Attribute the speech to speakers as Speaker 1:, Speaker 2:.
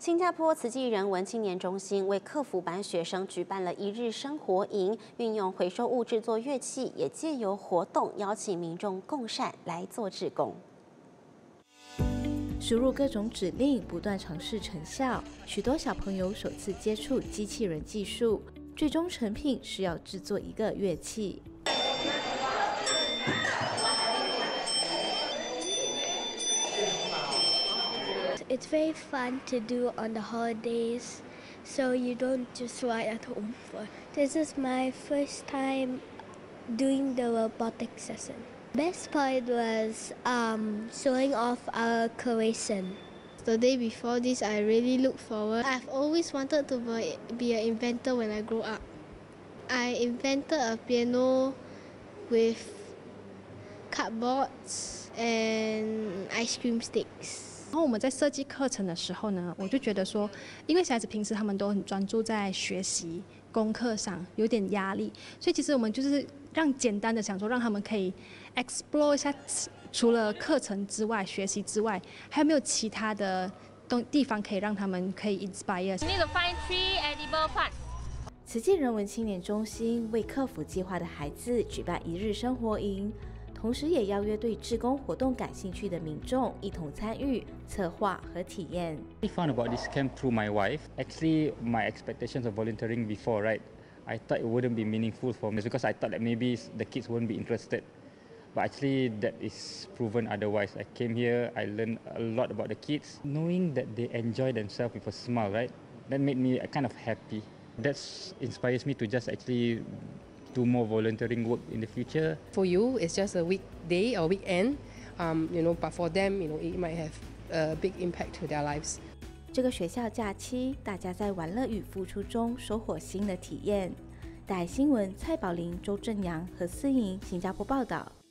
Speaker 1: 新加坡慈济人文青年中心为客服班学生举办了1日生活营，运用回收物制作乐器，也借由活动邀请民众共善来做志工。
Speaker 2: 输入各种指令，不断尝试成效。许多小朋友首次接触机器人技术，最终成品是要制作一个乐器。
Speaker 3: It's very fun to do on the holidays, so you don't just ride at home. This is my first time doing the robotics session. Best part was showing off our creation.
Speaker 4: The day before this, I really look forward. I've always wanted to be an inventor when I grow up. I invented a piano with cardboards and ice cream sticks.
Speaker 5: 然后我们在设计课程的时候呢，我就觉得说，因为小孩子平时他们都很专注在学习功课上，有点压力，所以其实我们就是简单的想说，让他们可以 explore 一下，除了课程之外、学习之外，还有没有其他的地方可以让他们可以 inspire。
Speaker 6: You need to find 3 edible plants.
Speaker 2: 慈济人文青年中心为客服计划的孩子举办1日生活营。 同时，也邀约对志工活动感兴趣的民众一同参与策划和体验。
Speaker 7: I found about this camp through my wife. Actually, my expectations of volunteering before, right? I thought it wouldn't be meaningful for me because I thought that maybe the kids won't be interested. But actually, that is proven otherwise. I came here, I learned a lot about the kids. Knowing that they enjoy themselves with a smile, right? That made me kind of happy. That inspires me to just actually do more volunteering work in the future.
Speaker 8: For you, it's just a weekday or weekend, but for them, it might have a big impact to their lives.
Speaker 2: 这个学校假期，大家在玩乐与付出中收获新的体验。大爱新闻蔡宝玲、周正阳和思莹新加坡报道。